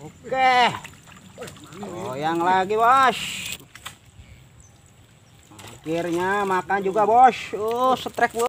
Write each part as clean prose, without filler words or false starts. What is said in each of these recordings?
Oke. Goyang lagi, Bos. Akhirnya makan juga, Bos. Setrek, Bos.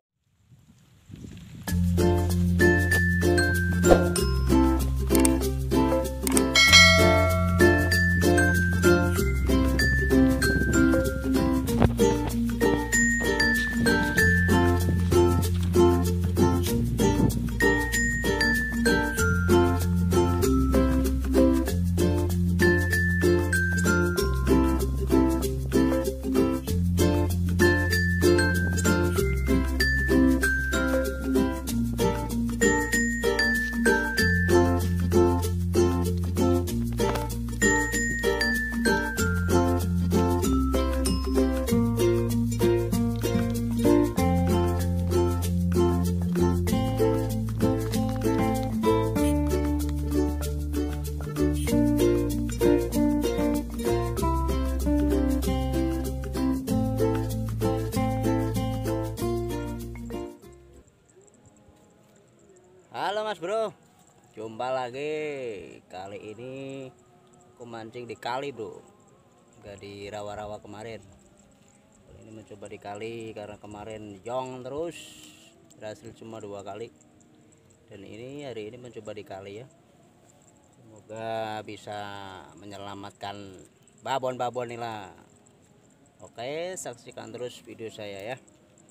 Halo Mas Bro, jumpa lagi. Kali ini aku mancing di kali bro, nggak di rawa-rawa kemarin. Kali ini mencoba di kali karena kemarin jong terus, berhasil cuma 2 kali. Dan ini hari ini mencoba di kali ya. Semoga bisa menyelamatkan babon-babon nila. Oke, saksikan terus video saya ya.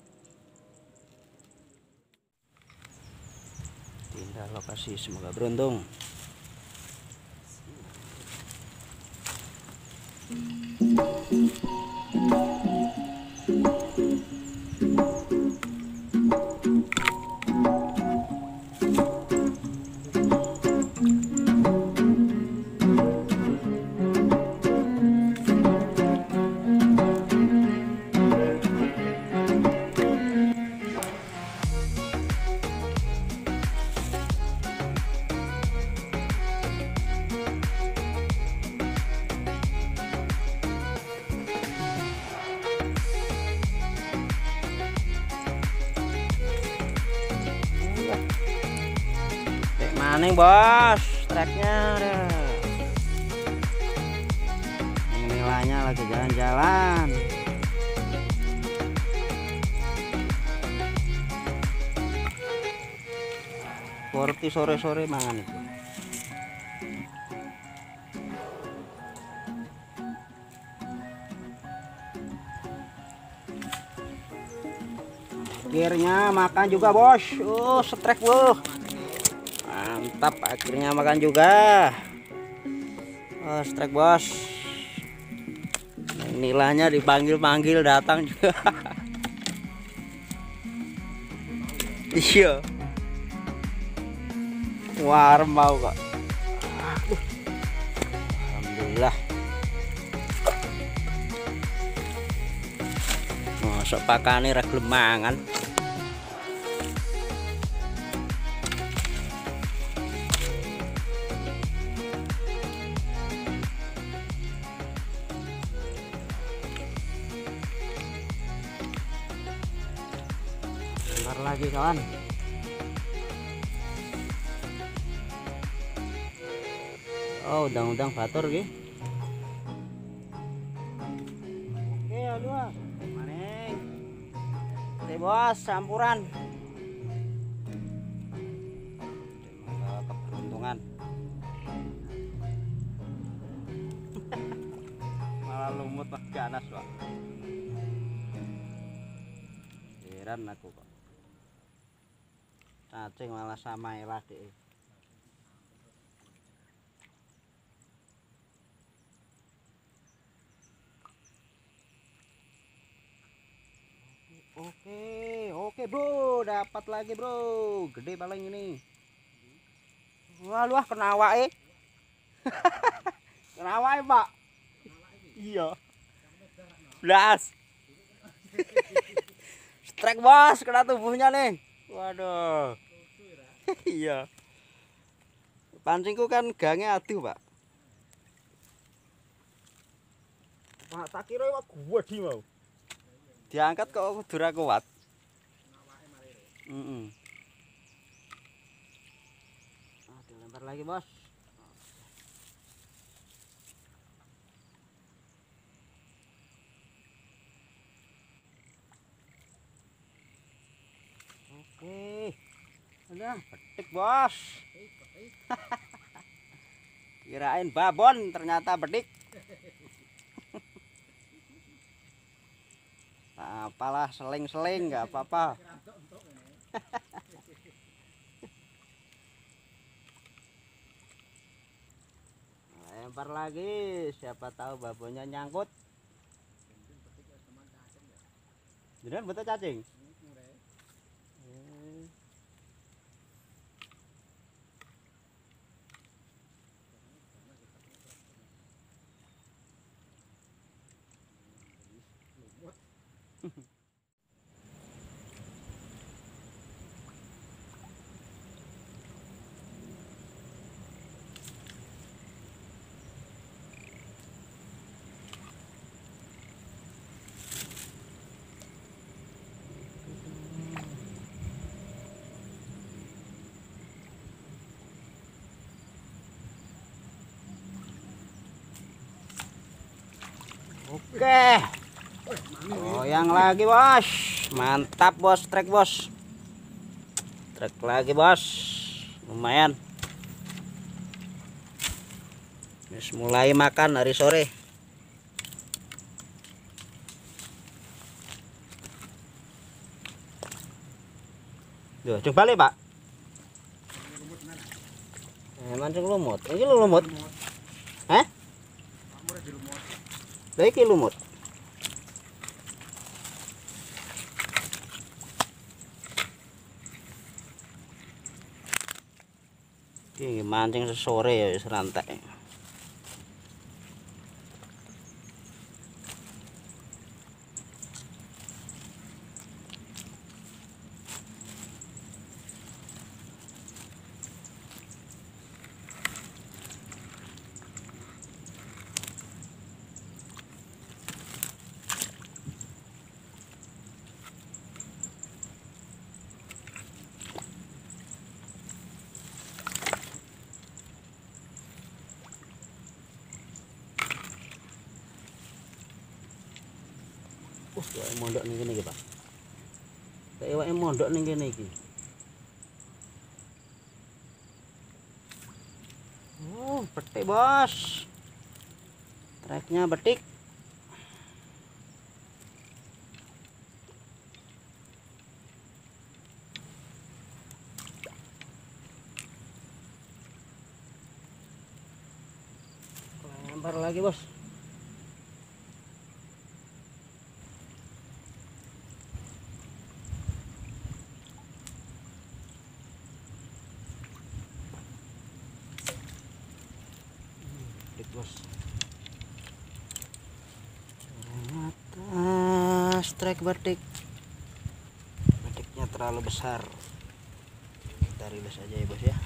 Pindah lokasi, semoga beruntung. Maning bos, treknya nilainya lagi jalan-jalan. Porti sore-sore mangan itu. Akhirnya makan juga bos. Setrek bro. Mantap, akhirnya makan juga. Strike bos. Nilainya dipanggil-panggil datang juga. Iya. Warm mau kok. Alhamdulillah. Masuk pakane ra gelem mangan. Bentar lagi kawan. Oh, udang-udang batur gitu. Oke, aduh. Maning. Bos, campuran. Keberuntungan. Malah lumut pak ganas, Pak. Heran aku kok. Cacing malah sama elah deh. Oke bro, dapat lagi bro, gede paling ini. Wah kena awake. Kena awake pak. Iya. Blas. Strike bos, kena tubuhnya nih. Waduh. Iya. Pancingku kan gangnya aduh pak. Pak tak kira wak gua di mau. Diangkat kok kudu ra kuat. Dilempar lagi bos. Nah, betik bos. Kirain babon, ternyata betik. Nah, apalah, seling-seling nggak apa-apa. Lempar lagi, siapa tahu babonnya nyangkut. Beneran betul cacing. Oke, goyang lagi bos, mantap bos, trek bos, trek lagi bos, lumayan. Terus mulai makan hari sore. Duh, coba balik pak. Mancing lumut, ini lumut. Hah? Lagi lumut. Ini mancing sesore ya serantai. Mondok ning kene iki, Pak. Kayak iwake mondok ning kene iki. Oh, betik, Bos. Treknya betik. Lempar lagi, Bos. Bos, atas trek batik, batiknya terlalu besar, kita rilis aja ya bos ya.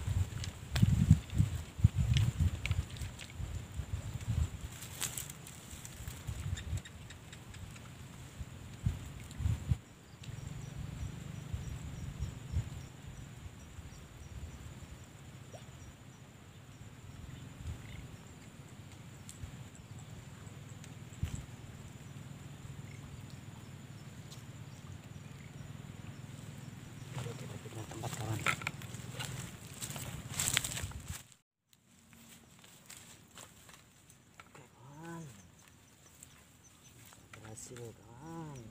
Tempat kawan. Oke kawan, berhasil kawan.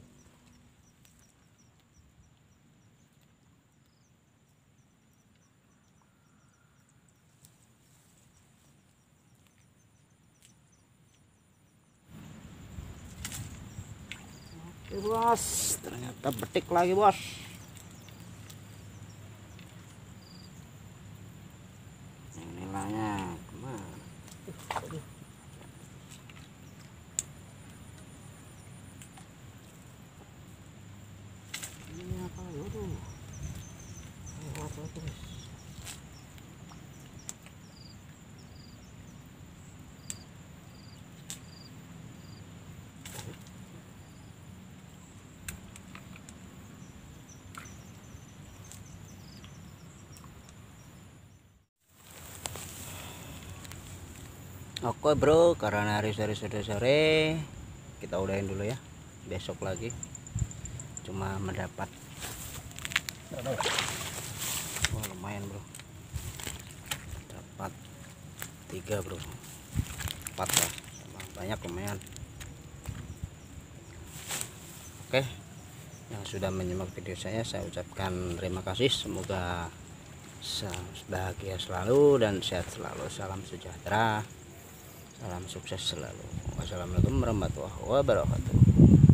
Oke bos, ternyata betik lagi bos. Nilainya kemana? Ini apa? Waduh, lewat terus. Oke bro, karena hari sudah sore, kita udahin dulu ya. Besok lagi. Cuma mendapat Wah, lumayan bro, dapat 3 bro, 4 lah, emang banyak, lumayan. Oke, yang sudah menyimak video saya ucapkan terima kasih. Semoga bahagia selalu dan sehat selalu. Salam sejahtera, salam sukses selalu. Wassalamualaikum warahmatullahi wabarakatuh.